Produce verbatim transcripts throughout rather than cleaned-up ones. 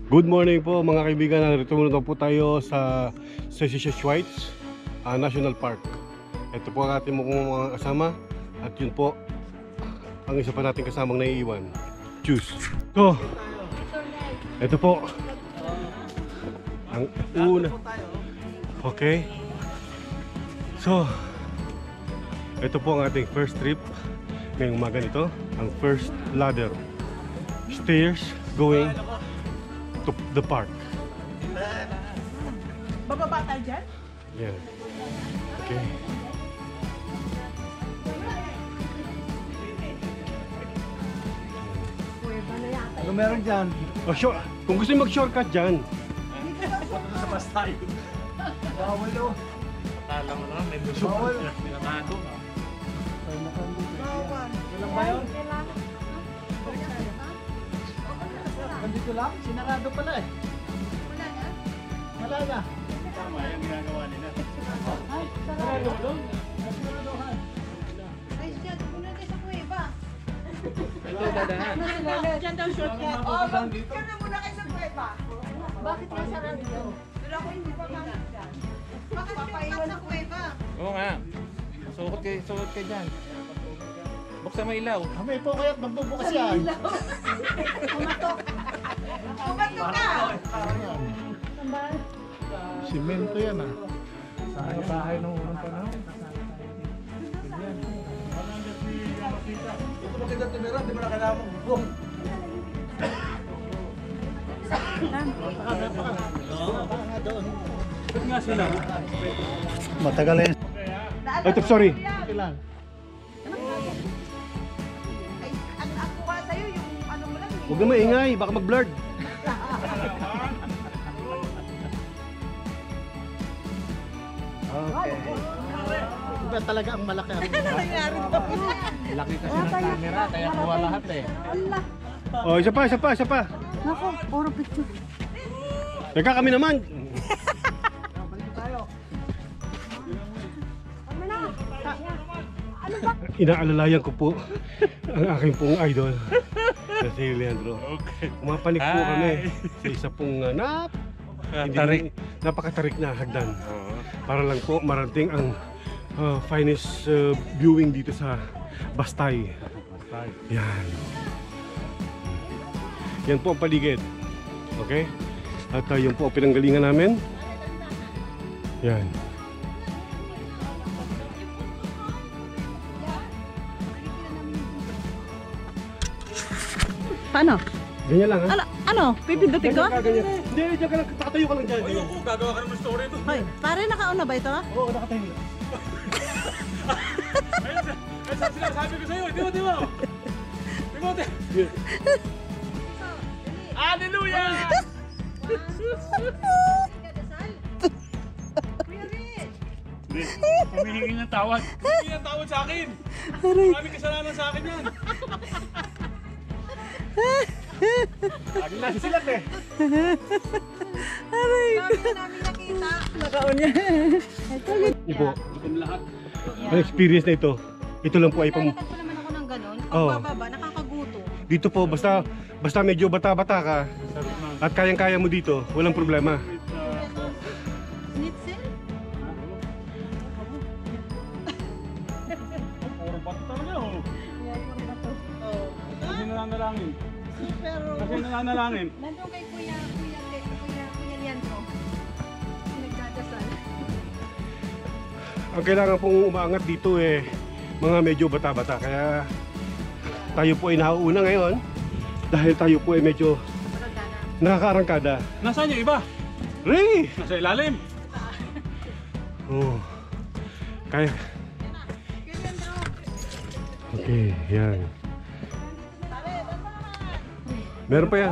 Good morning po mga kaibigan. Narito muna po tayo sa Sächsische Schweiz uh, National Park. Ito po ang ating mga kasama. At yun po ang isa pa nating kasamang naiiwan, Juice. So, ito po ang una. Okay. So, ito po ang ating first trip ngayong umaga nito. Ang first ladder stairs going to the park. Bababa tayo dyan? Yeah. Okay. Ano meron dyan? Oh, sure. Kung gusto nyo mag-shortcut dyan. Sa bus tayo. Bawal o. Akala mo naman, may busog. Bawal. Pinamado. Bawal. Walang ba yun? Nandito lang? Sinarado pala eh. Wala na? Wala na. Tama yung ginagawa nila. Ay, sarado doon. Saradohan. Ay, dyan. Muna tayo sa kuweba. Ito dadaan. Dyan daw shortcut. Oh, dyan na muna kayo sa kuweba. Bakit nga sarado daw? Pero ako hindi pa pasok dyan. Bakit papaiwan sa kuweba? Oo nga. Sukot kayo, sukot kayo dyan. Buksan mo ilaw. Kami po kaya't magbubukas yan. Pumatok. Pumatok ka! Simento yan ah. Sa bahay ng unang panahon. Ito makita tumira, di mo na kailangan magbubong. Ba't nga sila? Matagal yan. Ito, sorry. Ilan? Ay, ang ako ka sa'yo, yung ano mo lang. Huwag na maingay, baka mag-blurred. Okay. Iba talaga ang malaki ang Nangyari to. Laki kasi ng camera, kaya kuha lahat eh. Allah. Oh, isa pa, isa pa, isa pa. Nako, puro picture. Teka, kami naman. Inaalalayan ko po ang aking pong idol na si Leandro. Okay. Umapanik po Hi. kami sa isa pong uh, nap hindi Tarik. lang- napakatarik na hagdan Oo. para lang po marating ang uh, finest uh, viewing dito sa Bastay. Yan. Yan po ang paligid. Okay? At uh, yun po ang pinanggalingan namin. Yan. Paano? Ganyan lang ha? Ano? Ano? Pipindutin ko? Ganyan ka, ganyan. Hindi, diyan ka lang. Takatayo ka lang dyan. ganyan. Oo, gagawa ka naman story ito. Hoy, pare nakauna ba ito? Oo, nakatayo. Ayun sa sinasabi ko sa'yo, di mo, di mo. Di mo, di Hallelujah! Hindi, humihingi ng tawad. Humihingi ng tawad sa akin. Maraming kasalanan sa akin yan. Lagi lang sila eh. Aray. Dami na namin nakita. Nakauna. Ipo, Gutom lahat. ang experience na ito, ito lang po ay pam... Nalakad pa naman ako ng ganun. Oo. Pagbababa, nakakaguto. Dito po, basta basta medyo bata-bata ka at kayang-kaya mo dito, walang problema. Schnitzel? Puro bato talaga oh. Oo. Kasi nananalangin. Pero, Kasi nananalangin. nandun kay Kuya, Kuya, Kuya, Kuya, Kuya Leandro. Nagdadasal. Ang kailangan pong umaangat dito eh, mga medyo bata-bata. Kaya tayo po ay nauuna ngayon dahil tayo po ay medyo nakakaarangkada. Nasaan yung iba? Ray! Nasa ilalim. Oh. Kaya... Okay, yan. Meron pa yan.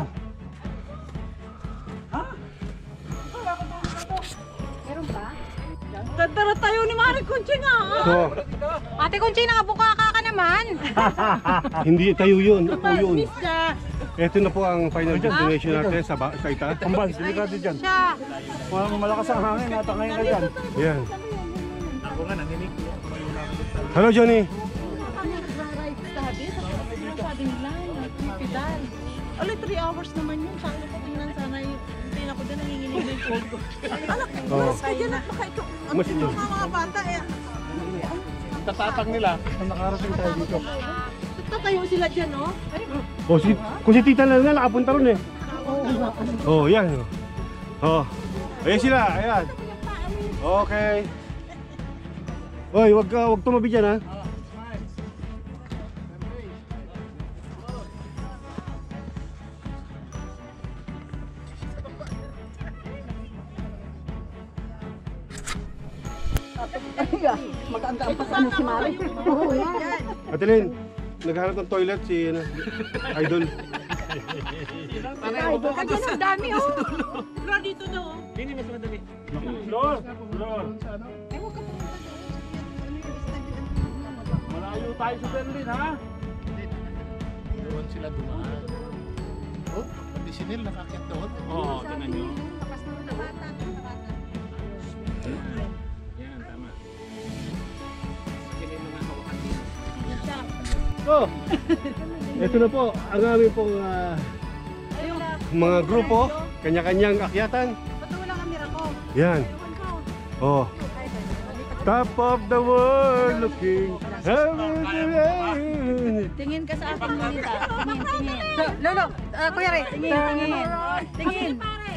Meron ba? Tara tayo ni Mari Conching ah. So, Ate Conching, nakabukaka ka naman. hindi tayo yun, ako yun. Miss ka. Ito na po ang final destination natin sa, ba- sa ita. Kambal, delikado dyan. Siya. Walang malakas ang hangin, natangayin ka dyan. Yan. Ako nga, nanginig. Hello, Johnny. Kami nagra-ride study. Sabi nila, pipidal. Only three hours naman yun. Sana ko tingnan sana yung Oh. Kaya na baka ito. Ang Mas- ito mga bata eh. Tatatang nila. Ang nakarating tayo dito. Tatayo sila dyan, no? Oh, si, kung si Tita na na nakapunta ron eh. Oh, yan. Oh. Ayan sila, ayan. Okay. Oy, wag ka, wag tumabi dyan ha. Maganda ang pasano si Mari. Oo, yan. Atilin, naghanap ng toilet si ano, Idol. Idol, kaya ang dami, oh. Pero dito na, oh. Hindi, mas madali. Lord! Lord! Malayo tayo sa Berlin, ha? Doon sila dumaan. Oh, pati si Neil nakakit doon. Oo, tingnan nyo. Lakas na rin na bata. Yan, tama. Sige, mga hawakan dito. Oh, ito na po ang aming pong ah, mga grupo, kanya-kanyang akyatan. Ba't wala kamera ko? Yan. Oh. Top of the world looking. Tingin ka sa akin, Lolita. Tingin, tingin. Lolo, uh, Kuya Ray, tingin, tingin. Tingin.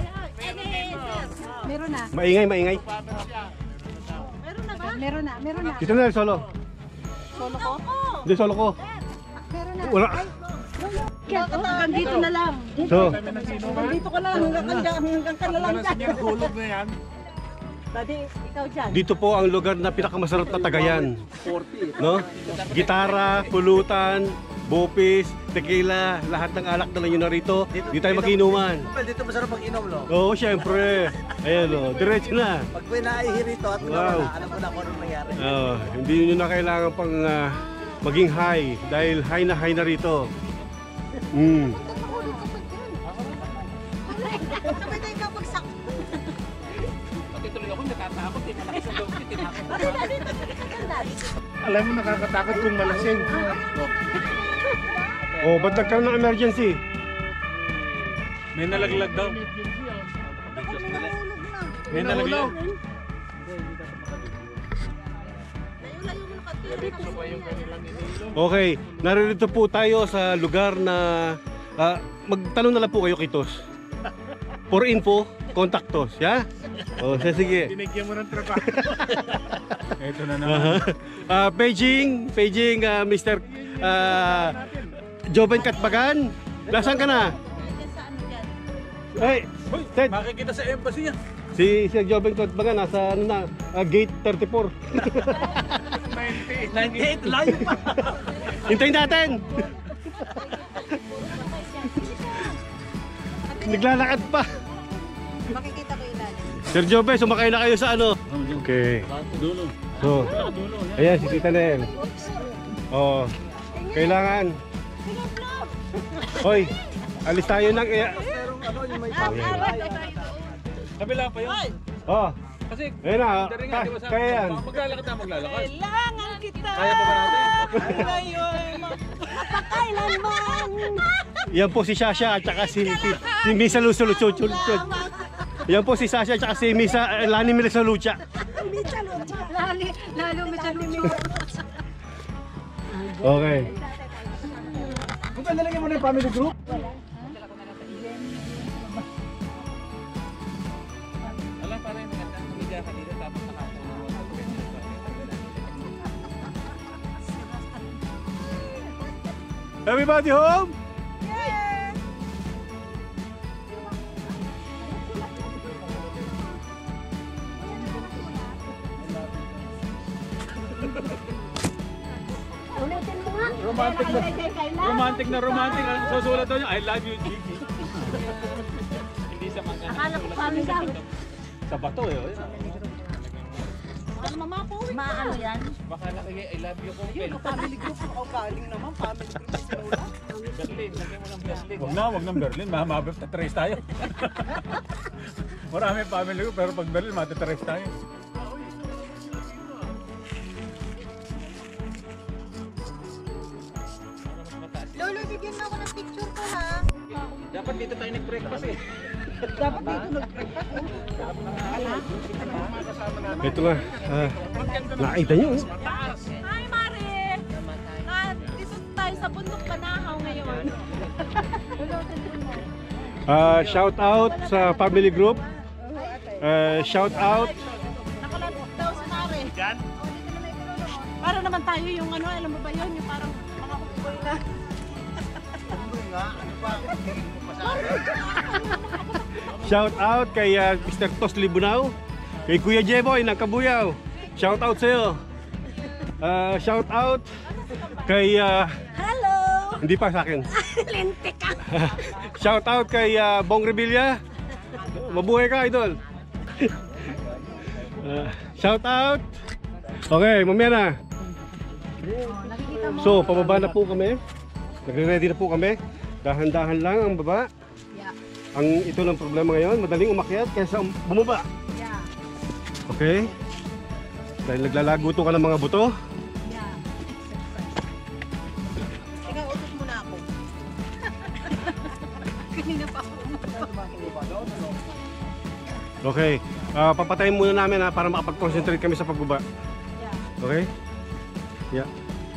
Meron na. Maingay, maingay. Meron na ba? Meron na, meron na. Dito na, solo. Solo ko? Hindi, solo ko. Meron na. Wala. Hanggang dito na lang. So, Hanggang dito ka lang. Hanggang hanggang ka na lang dyan. Hulog na yan. Daddy, ikaw dyan. dito po ang lugar na pinakamasarap na Tagayan. No? Gitara, pulutan, bopis, tequila, lahat ng alak na nyo na rito. Di tayo mag-inuman. Dito masarap mag-inom, no? Oo, syempre. Ayan o, diretso na. Pag may naihi rito at Wow. wow. alam ko na kung anong nangyari. Oh, hindi nyo na kailangan pang ah, maging high dahil high na high na rito. Mm. Sabay tayo kapagsak. Pati tuloy ako natatakot, eh. Malakas ang loob, tinakot ako. Alam mo, nakakatakot kung malasing. Oh, ba't nagkaroon ng emergency? May nalaglag daw. May nalaglag. Okay, naririto po tayo sa lugar na ah, magtanong na lang po kayo kay Tos. For info, contact Tos, ya? Oh, so, sige. Binigyan mo ng trabaho. Ito na naman. Ah, paging, paging ah, mister ah, Joven Katbagan. Nasaan ka na? Hey, Ted, Makikita sa embassy niya. si Sir Joven Katbagan nasa ano na, ah, gate thirty-four. ninety-eight, layo pa. Hintayin natin. Naglalakad pa. Makikita ko ilalim. Sir Joven, sumakay na kayo sa ano? Okay. Dulo. So, Dulo. ayan si Tita Nel. Oh, kailangan. Hoy, alis tayo ng iya. Kabila pa yun. Oh, Kasi, ayun na. dari nga, di ba sabi, Kaya yan. maglalakad na maglalakad. Kailangan kita. Kaya pa ba natin? Ngayon. Kailanman. Yan po si Sasha at saka si, si, si Misa Lusulutsulutsul. Yan po si Sasha at saka si Misa uh, Lani Milisolucha. Lali, lalo may salunod. Okay. Kung ka nalagyan mo na yung family group. Alam pa rin, magandang tumiga ka dito tapos nakapunan mo. Everybody home? Romantic na, romantic na romantic. Ang susulat daw niya, I love you, Gigi. Hindi sa mga Akala ko kami lang. sa bato eh. oh. Ano mama po? Maano yan? Baka nakagay, I love you, Kumpel. Family group. O galing naman. Family group sa sinula. Berlin, lagyan mo ng Berlin. Huwag na, huwag ng Berlin. Mahamabot, tatrace tayo. Marami family ko, pero pag Berlin, matatrace tayo. Lolo, bigyan mo ako ng picture ko ha. Dapat dito tayo nag-breakfast eh. Dapat dito nag-breakfast. Ito nga. Ah, nakita nyo. oh. Hi, Mare! Ah, dito tayo sa Bundok Banahaw ngayon. Ah, shout out sa family group. Ah, shout out. Nakalantok daw si Mare. Para naman tayo yung ano, alam mo ba yun? Yung parang mga kukuloy na. Shout out kay ah, Mister Tos Libunaw. Kay Kuya Jeboy ng Kabuyaw. Shout out sa'yo. Ah, shout out kay ah, Hello! hindi pa sa akin. Lintik ka! Shout out kay ah, Bong Revilla. Mabuhay ka, idol. Ah, shout out. Okay, mamaya na. So, pababa na po kami. Nagre-ready na po kami. Dahan-dahan lang ang baba. Yeah. Ang ito lang problema ngayon, madaling umakyat kaysa um- bumaba. Yeah. Okay? Dahil naglalaguto ka ng mga buto. Yeah. Ikaw, utos mo na ako. Kanina pa ako. Okay. Ah, papatayin muna namin ha, para makapag-concentrate kami sa pagbaba. Yeah. Okay? Yeah.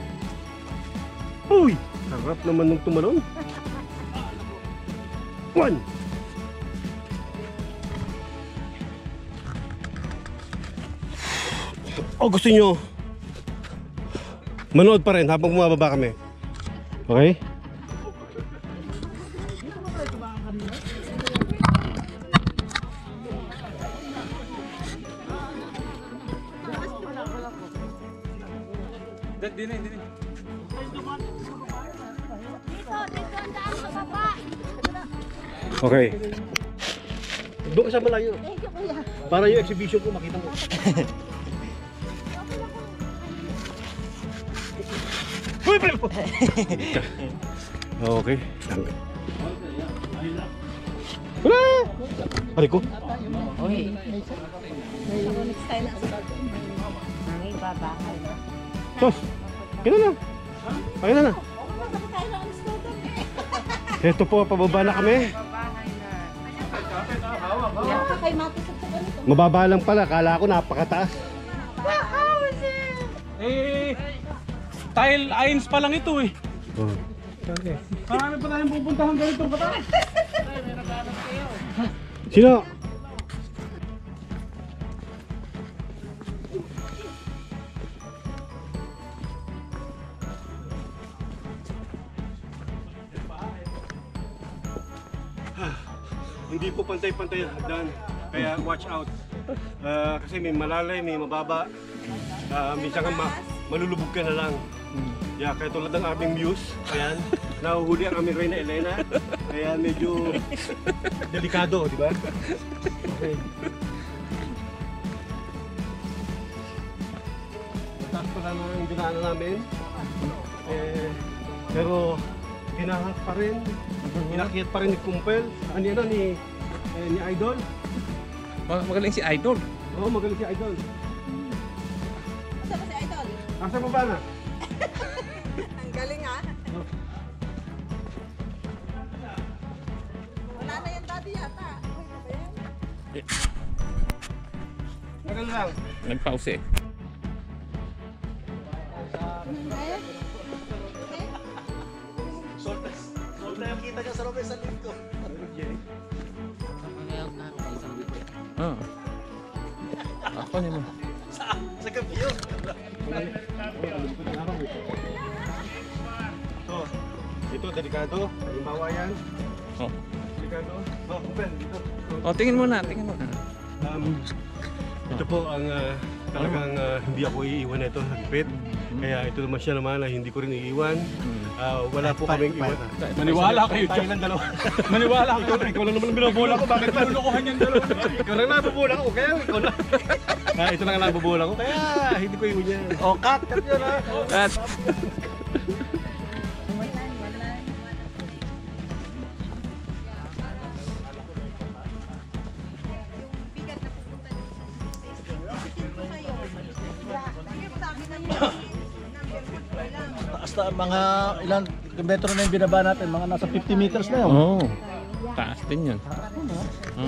Uy! Sarap naman nung tumalon. One! O gusto nyo manood pa rin habang bumababa kami. Okay? Hindi na, hindi na. Dito, dito ang daan sa baba. Okay. Doon ka sa malayo. Thank you, kuya. Para yung exhibition ko makita mo. Uy, pre! Okay. Wala! Pare ko. Next time na sa ang ibabahay. Tos! Kailan na? Kailan na? Ito po, pababa na kami. Kay Mati sa tuwan ito. Mababa lang pala, kala ko napakataas. Eh, tile irons pa lang ito eh. Oh. Marami pa tayong pupuntahan ganito pa tayo. Sino? Hindi po pantay-pantay ang hagdan, kaya watch out. Ah, kasi may malalay, may mababa. Ah, minsan ka ma malulubog ka na lang. Yeah, kaya tulad ng aming muse, ayan, nahuhuli ang aming Reyna Elena. Kaya medyo delikado, di ba? Okay. Mataas pa lang ang dinaanan namin. Eh, pero hinahanap pa rin, inakyat pa rin ni Kumpel. Ano yan, ni, eh, ni Idol. Magaling si Idol. Oo, magaling si Idol. Asa ba si Idol? Asa mo ba na? Ang galing ha? Wala na yan daddy yata. Uy, ano ba yan? Tagal lang. Nag-pause eh. Solta, solta yung kita niya sa loob sa linggo. Ah. Ako niyo mo. Sa, sa gabi yun. So, ito delikado. Halimbawa yan. Oh. Delikado. Oh, Kumpel, dito. So, Oh, tingin mo na, tingin mo na. Um, ito po ang ah, talagang ah, hindi ako iiwan nito sa gipit. Kaya ito naman siya naman na hindi ko rin iiwan. Ah, wala po kaming iwan. Maniwala kayo Tayo dyan. ng dalawa. Maniwala Ikaw, ikaw lang naman ang binabola ko. Bakit ba? Lulukuhan yung dalawa. Ikaw lang nababola ko. Kaya ikaw lang. Ah, ito lang ang nababola ko. Kaya hindi ko iwan yan. O, cut, cut yun ha. At Bigat na pupunta dito. Isipin ko sa'yo. Sige mo sabi na yun. Number one pa lang. Taas na mga ilang metro na yung binaba natin, mga nasa fifty meters na yun. oh. Taas din yun.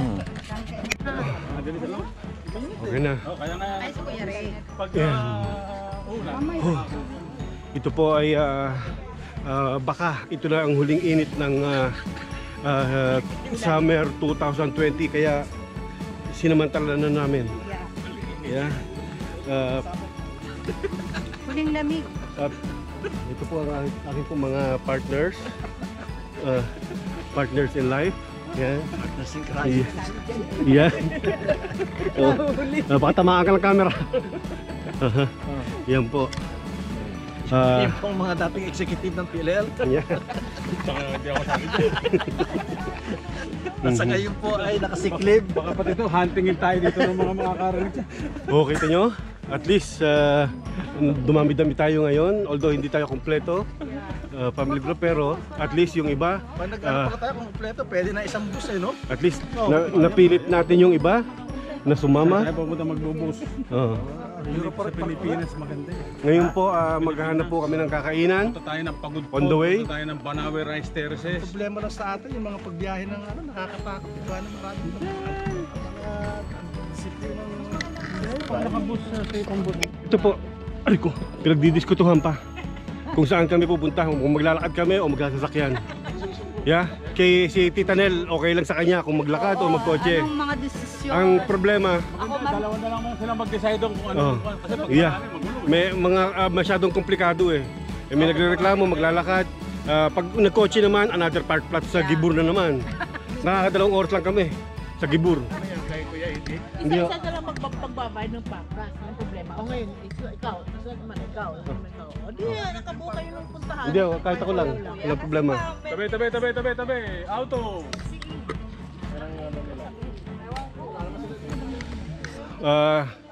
ganito lang. Okay na. Oh, kaya nga, Ay, si Kuya Ray. pag Yeah. uh, ulan, Oh, ito po ay ah, ah, baka ito na ang huling init ng ah, ah, summer twenty twenty kaya sinamantala na namin. Yeah. Ah, Huling lamig. ah, ito po ang aking, aking po mga partners. Ah, partners in life. Yeah. Partners in crime. Yeah. Oh, ah, baka tamaan ka ng camera. Aha. Yan po. Ah, Yung pong mga dating executive ng P L L. yeah. saka hindi ako sabi. At sa ngayon po ay nakasiklib. Baka pati ito, huntingin tayo dito ng mga makakarinig dyan. Oh, kita nyo? At least uh, dumami-dami tayo ngayon. Although hindi tayo kompleto. Uh, family group pero at least yung iba Pag ah, nag-ano pa tayo kompleto, pwede na isang bus eh, no? at least na, napilit natin yung iba na sumama. Tayo pupunta magbubus. Oh. Sa Pilipinas maganda eh. Ngayon po uh, maghahanap po kami ng kakainan. Punta tayo ng pagod On the way. Punta tayo ng Banawe Rice Terraces. Problema lang sa atin yung mga pagbiyahe ng ano, nakakatakot. Diba na marami ng mga disiplina ng Pag nakabus sa Taytong Bus. Ito po, ay ko, pinagdidiskutuhan pa kung saan kami pupunta, kung maglalakad kami o magsasakyan. Yeah, kay si Tita Nel, okay lang sa kanya kung maglakad o magkotse. Anong mga desisyon? Ang problema, Ako man. Dalawa na lang muna sila mag-decide kung ano. Oh. Kasi pag yeah, marami, magulo. may mga ah, masyadong komplikado eh. Eh, may nagrereklamo, maglalakad. Ah, pag nagkotse naman, another park plot sa Gibur na naman. Nakakadalawang oras lang kami sa Gibur. Kay Kuya Iti. Hindi Isa-isa na lang magpagbabayad ng pampras. Ang problema. O ngayon, ikaw, ikaw, isa naman ikaw, isa naman ikaw. O di, nakabuo kayo ng puntahan. Hindi, kahit ako lang. Walang problema. Tabi, tabi, tabi, tabi, tabi. Auto. Ah,